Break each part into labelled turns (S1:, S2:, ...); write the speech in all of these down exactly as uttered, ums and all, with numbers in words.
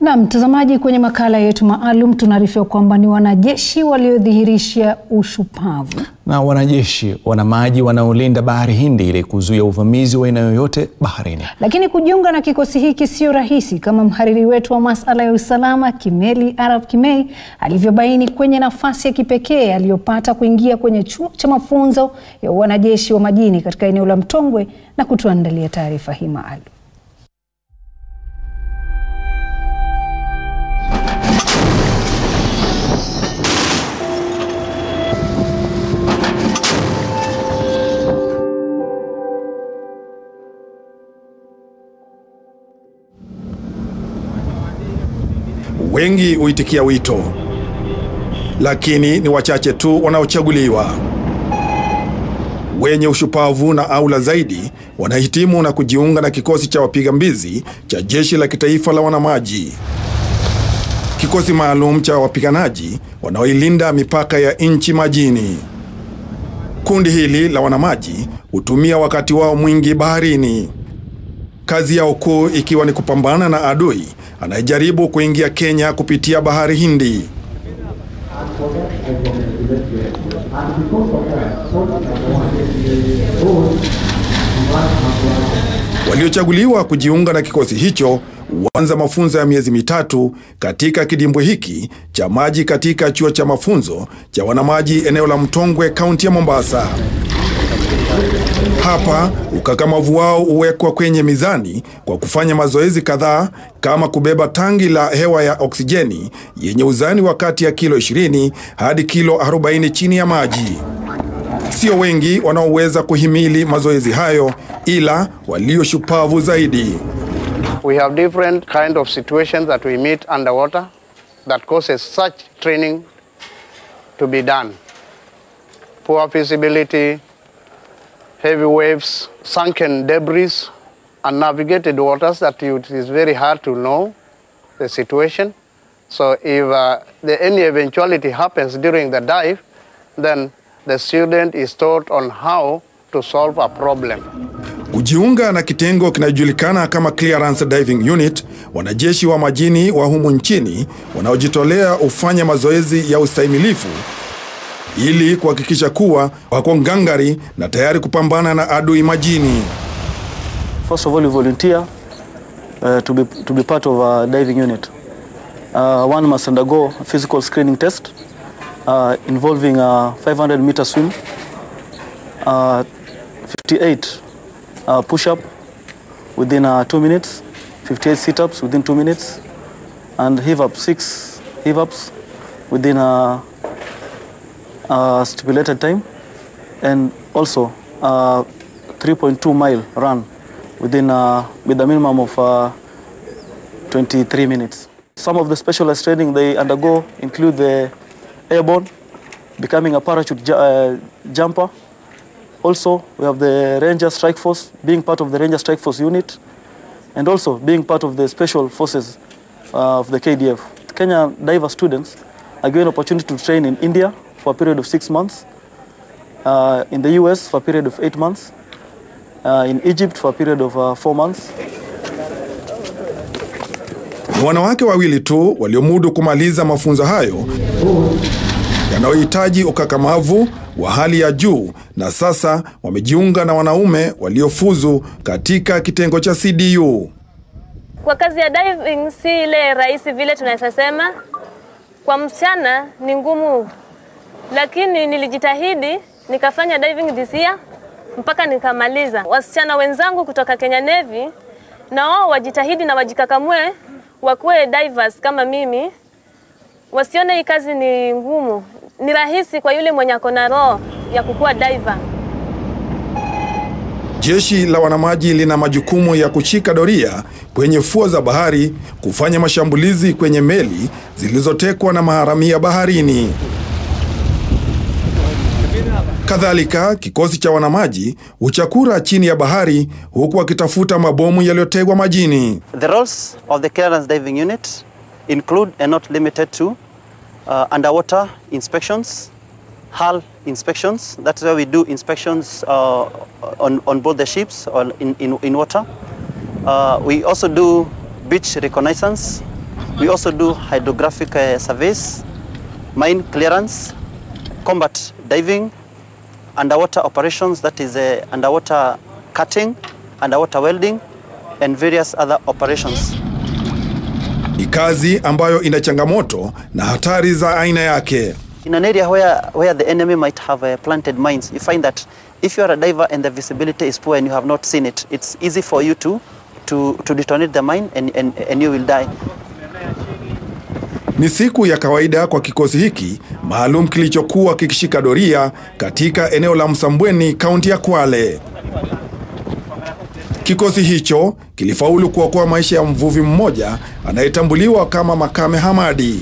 S1: Na mtazamaji, kwenye makala yetu maalum tunaarifiwa kwamba ni wanajeshi waliodhihirisha ushupavu. Na wanajeshi wana maji wanaolinda bahari Hindi ili kuzuia uvamizi wa aina yoyote baharini. Lakini kujiunga na kikosi hiki sio rahisi, kama mhariri wetu wa masuala ya usalama Kimeli Arab Kimei alivyobaini kwenye nafasi ya kipekee aliyopata kuingia kwenye chuo cha mafunzo ya wanajeshi wa majini katika eneo la Mtongwe na kutuandalia taarifa hii maalum.
S2: Wengi huitikia wito, lakini ni wachache tu wanaochaguliwa. Wenye ushupavu na aula zaidi wanahitimu na kujiunga na kikosi cha wapiga mbizi cha Jeshi la Kitaifa la Wanamaji. Kikosi maalum cha wapiganaji wanaoilinda mipaka ya nchi majini. Kundi hili la wanamaji hutumia wakati wao mwingi baharini. Kazi yao kuu ikiwa ni kupambana na adui anayejaribu kuingia Kenya kupitia bahari Hindi. Waliochaguliwa kujiunga na kikosi hicho huanza mafunzo ya miezi mitatu katika kidimbwi hiki cha maji katika chuo cha mafunzo cha wanamaji eneo la Mtongwe, kaunti ya Mombasa. Hapa ukakamavu wao uwekwa kwenye mizani kwa kufanya mazoezi kadhaa, kama kubeba tangi la hewa ya oksijeni yenye uzani wa kati ya kilo ishirini hadi kilo arobaini chini ya maji. Sio wengi wanaoweza kuhimili mazoezi hayo, ila walio shupavu zaidi.
S3: We have different kind of situations that we meet underwater that causes such training to be done. Poor visibility, heavy waves, sunken debris, unnavigated waters that it is very hard to know the situation. So if uh, the, any eventuality happens during the dive, then the student is taught on how to solve a problem.
S2: Kujiunga na kitengo kinajulikana kama Clearance Diving Unit, wanajeshi wa majini wa humu nchini wanaojitolea ufanya mazoezi ya ustahimilifu ili kuhakikisha kuwa wako ngangari na tayari kupambana na adui majini.
S4: First of all, you volunteer uh, to be to be part of a diving unit. Uh, one must undergo a physical screening test uh, involving a five hundred meter swim, uh, fifty-eight uh, push-up within uh, two minutes, fifty-eight sit-ups within two minutes, and heave-up six heave-ups within a Uh, stipulated time, and also uh, three point two mile run within uh, with a minimum of uh, twenty-three minutes. Some of the specialized training they undergo include the airborne, becoming a parachute ju uh, jumper. Also, we have the Ranger Strike Force, being part of the Ranger Strike Force unit, and also being part of the special forces uh, of the K D F. Kenya diver students are given opportunity to train in India for a period of six months, uh, in the U S for a period of eight months, uh, in Egypt for a period of uh, four months.
S2: Wanawake wawili tu waliomudu kumaliza mafunzo hayo yanayohitaji ukakamavu wa hali ya juu, na sasa wamejiunga na wanaume waliofuzu katika kitengo cha C D U.
S5: Kwa kazi ya diving si ile rahisi vile tunasema. Kwa msichana ni ngumu, lakini nilijitahidi nikafanya diving this year mpaka nikamaliza. Wasichana wenzangu kutoka Kenya Navy na wao wajitahidi na wajikakamue wakuwe divers kama mimi. Wasione hii kazi ni ngumu, ni rahisi kwa yule mwenye ako na roho ya kukuwa diver.
S2: Jeshi la wanamaji lina majukumu ya kushika doria kwenye fuo za bahari, kufanya mashambulizi kwenye meli zilizotekwa na maharamia baharini. Kadhalika, kikosi cha wanamaji uchakura chini ya bahari huku wakitafuta mabomu yaliyotegwa majini.
S6: The roles of the Clearance Diving Unit include and not limited to uh, underwater inspections, hull inspections. That's where we do inspections uh, on, on board the ships or in, in, in water. Uh, we also do beach reconnaissance We also do hydrographic uh, surveys, mine clearance, combat diving, underwater operations, that is uh, underwater cutting, underwater welding, and various other operations.
S2: Ni kazi ambayo ina changamoto na hatari za aina yake.
S6: In an area where, where the enemy might have uh, planted mines, you find that if you are a diver and the visibility is poor and you have not seen it, it's easy for you to, to, to detonate the mine and, and, and you will die.
S2: Ni siku ya kawaida kwa kikosi hiki maalum kilichokuwa kikishika doria katika eneo la Msambweni, kaunti ya Kwale. Kikosi hicho kilifaulu kuokoa maisha ya mvuvi mmoja anayetambuliwa kama Makame Hamadi.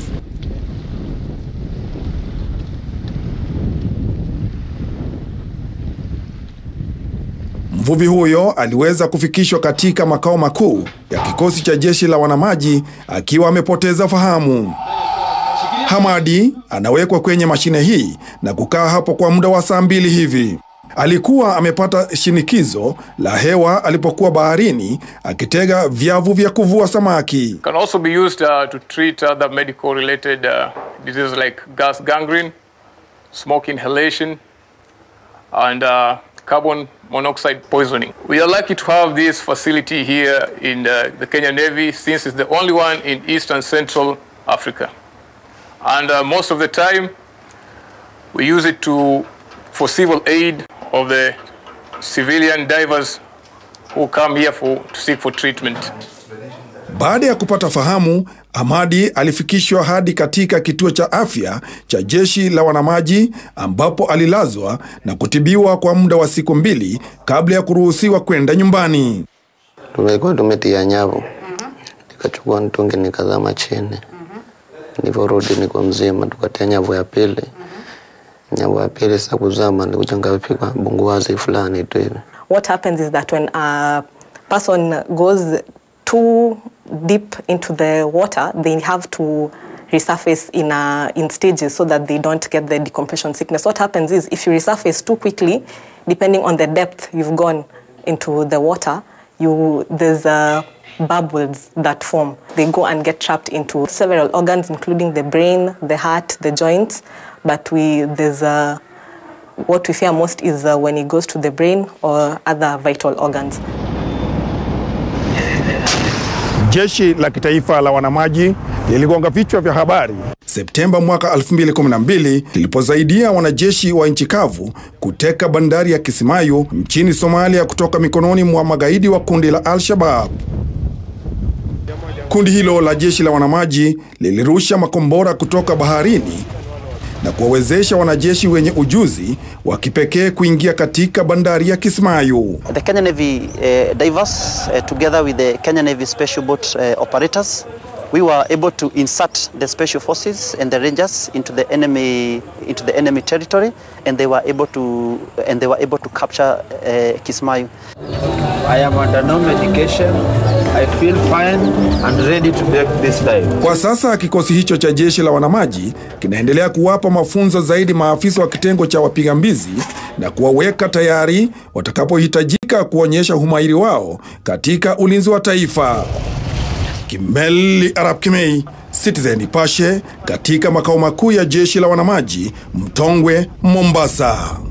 S2: Mvuvi huyo aliweza kufikishwa katika makao makuu ya kikosi cha jeshi la wanamaji akiwa amepoteza fahamu. Hamadi anawekwa kwenye mashine hii na kukaa hapo kwa muda wa saa mbili hivi. Alikuwa amepata shinikizo la hewa alipokuwa baharini akitega vyavu vya kuvua samaki.
S7: Can also be used uh, to treat other medical related uh, diseases like gas gangrene, smoke inhalation, and uh, carbon monoxide poisoning. We are lucky to have this facility here in uh, the Kenya Navy, since it's the only one in East and Central Africa. And uh, most of the time, we use it to, for civil aid of the civilian divers who come here for, to seek for treatment.
S2: Baada ya kupata fahamu, Hamadi alifikishwa hadi katika kituo cha afya cha jeshi la wanamaji ambapo alilazwa na kutibiwa kwa muda wa siku mbili kabla ya kuruhusiwa kwenda nyumbani.
S8: Tumekuwa tumetia nyavu. Nikachukua mtungi nikazama chini. Niliporudi niko mzima, tukatia nyavu ya pili. Nyavu ya pili sasa kuzama nilikuchanga pika bunguwazi fulani tu hivi.
S9: What happens is that when a person goes too deep into the water, they have to resurface in a, in stages so that they don't get the decompression sickness. What happens is if you resurface too quickly, depending on the depth you've gone into the water, you there's a bubbles that form. They go and get trapped into several organs, including the brain, the heart, the joints. But we there's a what we fear most is uh, when it goes to the brain or other vital organs.
S2: Jeshi la kitaifa la wanamaji liligonga vichwa vya habari Septemba mwaka elfu mbili kumi na mbili lilipozaidia wanajeshi wa nchi kavu kuteka bandari ya Kismayu nchini Somalia kutoka mikononi mwa magaidi wa kundi la Al-Shabaab. Kundi hilo la jeshi la wanamaji lilirusha makombora kutoka baharini na kuwawezesha wanajeshi wenye ujuzi wa kipekee kuingia katika bandari ya Kismayu.
S6: The Kenya Navy uh, divers uh, together with the Kenya Navy special boat uh, operators, we were able to insert the special forces and the rangers into the enemy into the enemy territory, and they were able to and they were able to capture uh, Kismayu.
S10: I am under no medication. I feel fine and ready to make this dive.
S2: Kwa sasa kikosi hicho cha jeshi la wanamaji kinaendelea kuwapa mafunzo zaidi maafisa wa kitengo cha wapiga mbizi na kuwaweka tayari watakapohitajika kuonyesha umahiri wao katika ulinzi wa taifa. Kimeli Arab Kimei, Citizen Nipashe, katika makao makuu ya jeshi la wanamaji, Mtongwe, Mombasa.